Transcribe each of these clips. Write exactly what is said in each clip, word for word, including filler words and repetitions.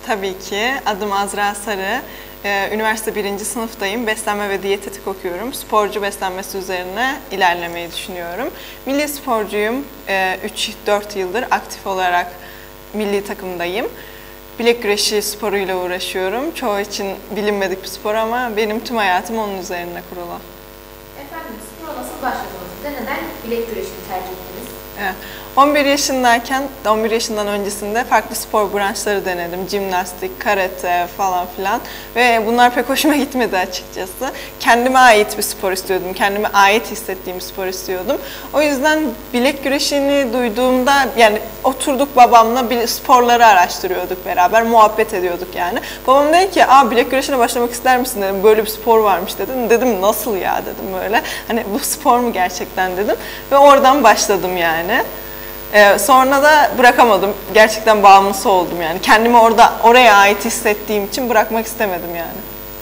Tabii ki. Adım Azra Sarı. Ee, üniversite birinci sınıftayım. Beslenme ve diyetetik okuyorum. Sporcu beslenmesi üzerine ilerlemeyi düşünüyorum. Milli sporcuyum. Ee, üç dört yıldır aktif olarak milli takımdayım. Bilek güreşi sporuyla uğraşıyorum. Çoğu için bilinmedik bir spor ama benim tüm hayatım onun üzerine kurulu. Efendim, spora nasıl başladınız? Bir de neden bilek güreşini tercih ettiniz? Evet. on bir yaşındayken, on bir yaşından öncesinde farklı spor branşları denedim. Jimnastik, karate falan filan ve bunlar pek hoşuma gitmedi açıkçası. Kendime ait bir spor istiyordum, kendime ait hissettiğim bir spor istiyordum. O yüzden bilek güreşini duyduğumda, yani oturduk babamla bir sporları araştırıyorduk beraber, muhabbet ediyorduk yani. Babam dedi ki, aa bilek güreşine başlamak ister misin dedim, böyle bir spor varmış dedim. Dedim nasıl ya dedim böyle, hani bu spor mu gerçekten dedim ve oradan başladım yani. Ee, sonra da bırakamadım. Gerçekten bağımlısı oldum yani. Kendimi orada oraya ait hissettiğim için bırakmak istemedim yani.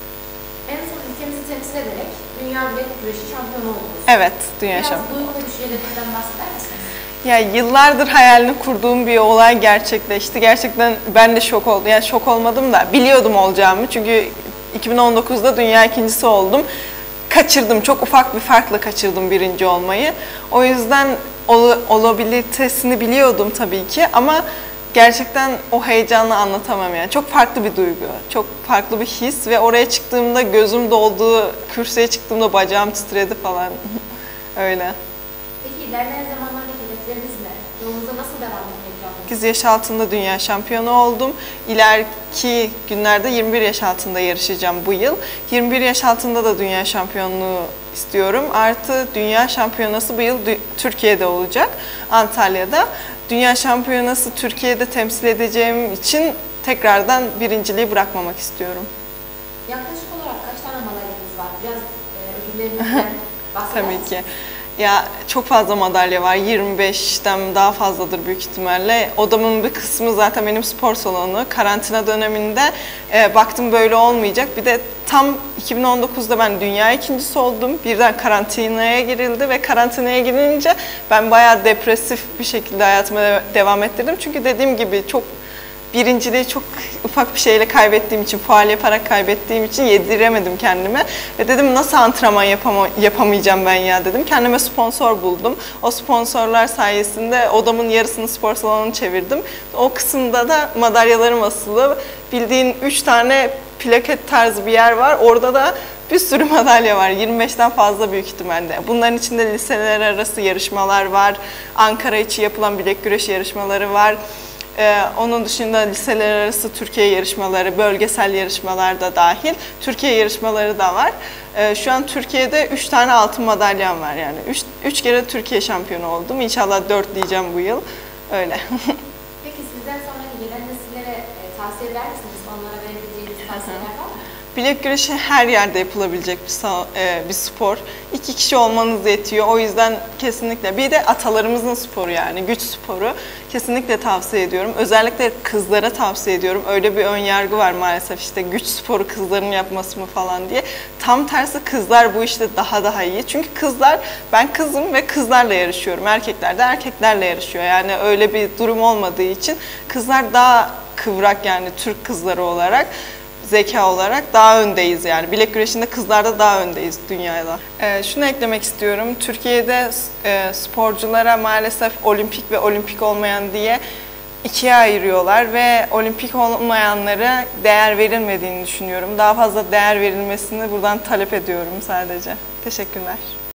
En son ülkemizi temsil ederek Dünya Bilek Güreşi şampiyonu oldunuz. Evet, dünya Biraz şampiyonu. duygu ve düşüncelerinizden bahseder misiniz? Ya yıllardır hayalini kurduğum bir olay gerçekleşti. Gerçekten ben de şok oldum. Yani şok olmadım da biliyordum olacağımı. Çünkü iki bin on dokuzda dünya ikincisi oldum. Kaçırdım. Çok ufak bir farkla kaçırdım birinci olmayı. O yüzden ol, olabilitesini biliyordum tabii ki ama gerçekten o heyecanla anlatamam yani. Çok farklı bir duygu, çok farklı bir his ve oraya çıktığımda gözüm doldu, kürsüye çıktığımda bacağım titredi falan. Öyle. Peki ilerleyen zamanlardaki hedefleriniz ne? Yolunuza nasıl devam etmeyi planlıyorsunuz? sekiz yaş altında dünya şampiyonu oldum. İleriki günlerde yirmi bir yaş altında yarışacağım bu yıl. yirmi bir yaş altında da dünya şampiyonluğu istiyorum. Artı dünya şampiyonası bu yıl Türkiye'de olacak, Antalya'da. Dünya şampiyonası Türkiye'de temsil edeceğim için tekrardan birinciliği bırakmamak istiyorum. Yaklaşık olarak kaç tane madalyanız var? Biraz e, ödüllerinizden bahseder Tabii misiniz? ki. Ya çok fazla madalya var. yirmi beşten daha fazladır büyük ihtimalle. Odamın bir kısmı zaten benim spor salonu. Karantina döneminde e, baktım böyle olmayacak. Bir de tam iki bin on dokuzda ben dünya ikincisi oldum. Birden karantinaya girildi ve karantinaya girince ben bayağı depresif bir şekilde hayatıma devam ettirdim. Çünkü dediğim gibi çok birinciliği çok ufak bir şeyle kaybettiğim için, faal yaparak kaybettiğim için yediremedim kendime. Ve dedim nasıl antrenman yapama, yapamayacağım ben ya dedim. Kendime sponsor buldum. O sponsorlar sayesinde odamın yarısını spor salonuna çevirdim. O kısımda da madalyalarım asılı. Bildiğin üç tane plaket tarzı bir yer var. Orada da bir sürü madalya var. yirmi beşten fazla büyük ihtimalle. Bunların içinde liseler arası yarışmalar var. Ankara içi yapılan bilek güreşi yarışmaları var. Ee, onun dışında liseler arası Türkiye yarışmaları, bölgesel yarışmalar da dahil. Türkiye yarışmaları da var. Ee, şu an Türkiye'de üç tane altın madalyam var yani. üç kere Türkiye şampiyonu oldum. İnşallah dört diyeceğim bu yıl. Öyle. Peki sizden sonraki gelen nesillere e, tavsiye eder misiniz? Onlara verebileceğiniz tavsiyeler var mı? Bilek güreşi her yerde yapılabilecek bir, bir spor. İki kişi olmanız yetiyor. O yüzden kesinlikle. Bir de atalarımızın sporu yani güç sporu. Kesinlikle tavsiye ediyorum. Özellikle kızlara tavsiye ediyorum. Öyle bir ön yargı var maalesef işte güç sporu kızların yapması mı falan diye. Tam tersi kızlar bu işte daha daha iyi. Çünkü kızlar, ben kızım ve kızlarla yarışıyorum. Erkekler de erkeklerle yarışıyor. Yani öyle bir durum olmadığı için kızlar daha kıvrak yani Türk kızları olarak. Zeka olarak daha öndeyiz yani. Bilek güreşinde kızlarda daha öndeyiz dünyada. Ee, şunu eklemek istiyorum. Türkiye'de e, sporculara maalesef olimpik ve olimpik olmayan diye ikiye ayırıyorlar ve olimpik olmayanlara değer verilmediğini düşünüyorum. Daha fazla değer verilmesini buradan talep ediyorum sadece. Teşekkürler.